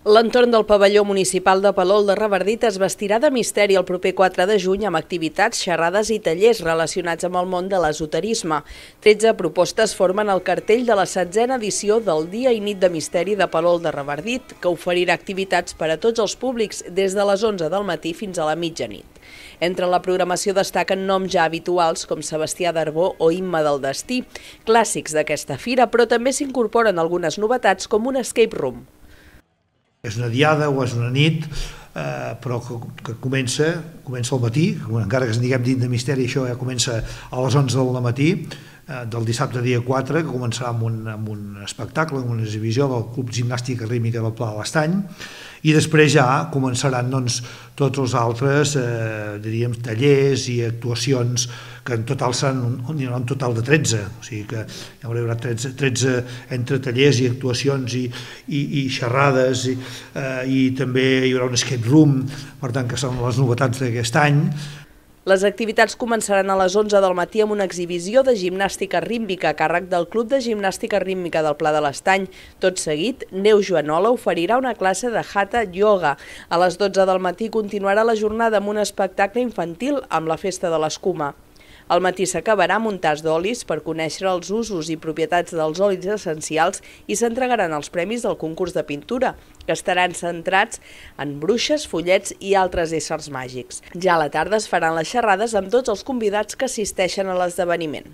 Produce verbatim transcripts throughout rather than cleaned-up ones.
L'entorn del pavelló municipal de Palol de Revardit es vestirà de misteri el proper quatre de juny amb activitats, xerrades i tallers relacionats amb el món de l'esoterisme. tretze propostes formen el cartell de la setzena edició del Dia i Nit de Misteri de Palol de Revardit, que oferirà activitats per a tots els públics des de les onze del matí fins a la mitjanit. Entre la programació destaquen noms ja habituals com Sebastià d'Arbó o Imma del Destí, clàssics d'aquesta fira, però també s'incorporen algunes novetats com un escape room. És una diada o és una nit, eh, però que, que comença, comença al matí, encara que ens diguem dit de misteri, això ja comença a les onze del matí, eh, del dissabte dia quatre, que començarà amb un, amb un espectacle, amb una exhibició del Club Gimnàstica Rítmica del Pla de l'Estany, i després ja començaran doncs, tots els altres eh, diríem, tallers i actuacions que en total seran un, un total de tretze, o sigui que hi haurà tretze, tretze entre tallers i actuacions i, i, i xerrades i, eh, i també hi haurà un escape room, per tant que són les novetats d'aquest any. Les activitats començaran a les onze del matí amb una exhibició de gimnàstica rítmica a càrrec del Club de Gimnàstica Rítmica del Pla de l'Estany. Tot seguit, Neus Joanola oferirà una classe de Hatha Yoga. A les dotze del matí continuarà la jornada amb un espectacle infantil amb la Festa de l'Escuma. Al matí s'acabarà amb un tas d'olis per conèixer els usos i propietats dels olis essencials i s'entregaran els premis del concurs de pintura, que estaran centrats en bruixes, follets i altres éssers màgics. Ja a la tarda es faran les xerrades amb tots els convidats que assisteixen a l'esdeveniment.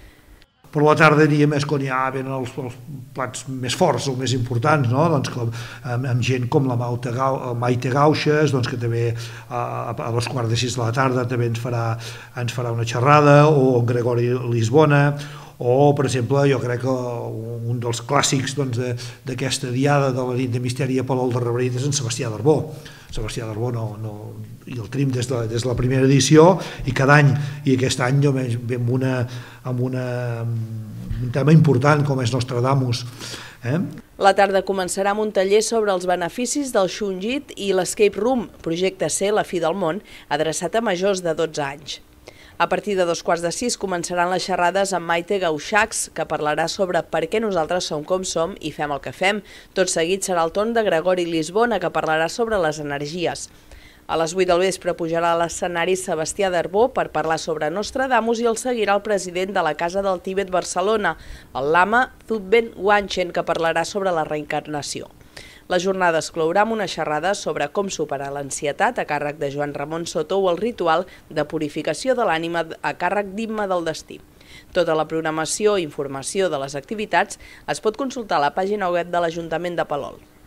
Per la tarda diríem és quan ja venen els, els plats més forts o més importants, no? Doncs com, amb, amb gent com la Maite Gauxes, doncs que també a, a les quarts de sis de la tarda també ens farà, ens farà una xerrada, o en Gregori Lisbona, o, per exemple, jo crec que un dels clàssics d'aquesta doncs, diada de la nit de misteri a Palol de Revardit és en Sebastià d'Arbó. Sebastià d'Arbó no, no, i el tenim des de, des de la primera edició i cada any, i aquest any jo ve amb, una, amb una, un tema important com és Nostradamus. Eh? La tarda començarà amb un taller sobre els beneficis del Shungit i l'Escape Room, projecte C, la fi del món, adreçat a majors de dotze anys. A partir de dos quarts de sis començaran les xerrades amb Maite Gauxacs, que parlarà sobre per què nosaltres som com som i fem el que fem. Tot seguit serà el torn de Gregori Lisbona, que parlarà sobre les energies. A les vuit del vespre pujarà a l'escenari Sebastià d'Arbó per parlar sobre Nostradamus i el seguirà el president de la Casa del Tíbet Barcelona, el lama Thubten Wanchen, que parlarà sobre la reencarnació. La jornada es clourà amb una xerrada sobre com superar l'ansietat a càrrec de Joan Ramon Soto o el ritual de purificació de l'ànima a càrrec d'Imma del Destí. Tota la programació i informació de les activitats es pot consultar a la pàgina web de l'Ajuntament de Palol.